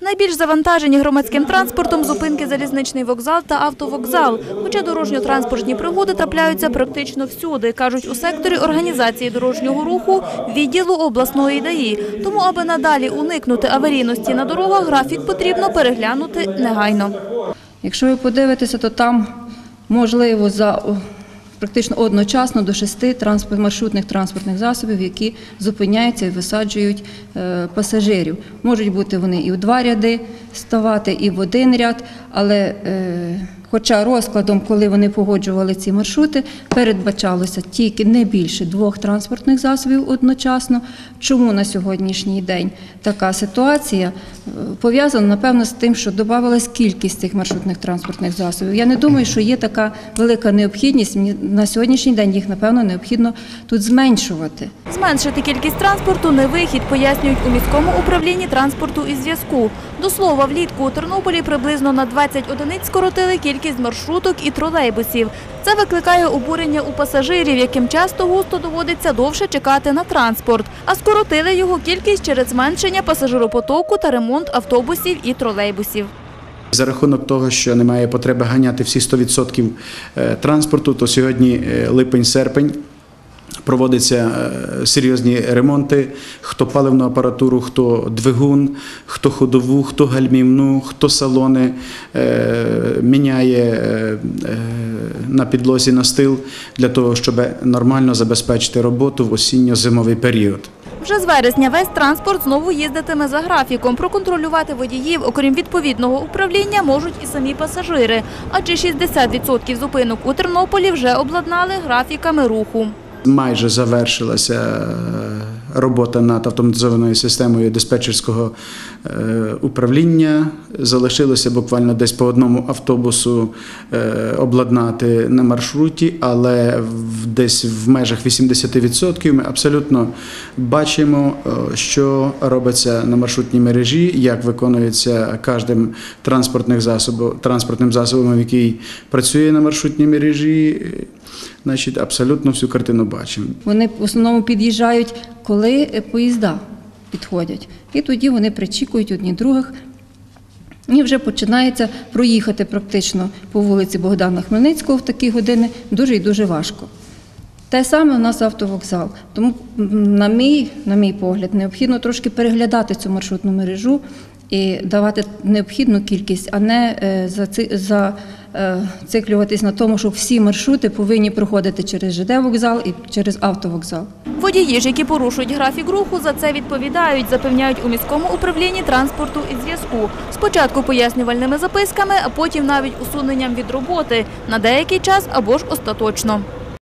Найбільш завантажені громадським транспортом зупинки залізничний вокзал та автовокзал. Хоча дорожньо-транспортні пригоди трапляються практично всюди, кажуть у секторі організації дорожнього руху відділу обласної ДАІ. Тому, аби надалі уникнути аварійності на дорогах, графік потрібно переглянути негайно. Якщо ви подивитеся, то там можливо практично одночасно до 6 маршрутних транспортних засобів, які зупиняються і висаджують пасажирів. Можуть бути вони і в 2 ряди ставати, і в 1 ряд, але хоча розкладом, коли вони погоджували ці маршрути, передбачалося тільки не більше 2 транспортних засобів одночасно. Чому на сьогоднішній день така ситуація? Пов'язана, напевно, з тим, що додавалась кількість цих маршрутних транспортних засобів. Я не думаю, що є така велика необхідність. На сьогоднішній день їх, напевно, необхідно тут зменшувати. Зменшити кількість транспорту – не вихід, пояснюють у міському управлінні транспорту і зв'язку. До слова, влітку у Тернополі приблизно на 20 одиниць скоротили кількість маршруток і тролейбусів. Це викликає обурення у пасажирів, яким часто густо доводиться довше чекати на транспорт. А скоротили його кількість через зменшення пасажиропотоку та ремонт автобусів і тролейбусів. За рахунок того, що немає потреби ганяти всі 100% транспорту, то сьогодні липень-серпень проводяться серйозні ремонти, хто паливну апаратуру, хто двигун, хто ходову, хто гальмівну, хто салони, міняє на підлозі настил для того, щоб нормально забезпечити роботу в осінньо-зимовий період. Вже з вересня весь транспорт знову їздитиме за графіком. Проконтролювати водіїв, окрім відповідного управління, можуть і самі пасажири. Адже 60% зупинок у Тернополі вже обладнали графіками руху. Майже завершилася робота над автоматизованою системою диспетчерського управління. Залишилося буквально десь по 1 автобусу обладнати на маршруті, але десь в межах 80% ми абсолютно бачимо, що робиться на маршрутній мережі, як виконується кожним транспортним засобом, який працює на маршрутній мережі. Значить, абсолютно всю картину бачимо. Вони в основному під'їжджають, коли поїзда підходять. І тоді вони причікують одні других. І вже починається проїхати практично по вулиці Богдана Хмельницького в такі години дуже і дуже важко. Те саме у нас автовокзал. Тому, на мій погляд, необхідно трошки переглядати цю маршрутну мережу і давати необхідну кількість, а не зациклюватись на тому, що всі маршрути повинні проходити через ЖД-вокзал і через автовокзал. Водії ж, які порушують графік руху, за це відповідають, запевняють у міському управлінні транспорту і зв'язку. Спочатку пояснювальними записками, а потім навіть усуненням від роботи на деякий час або ж остаточно.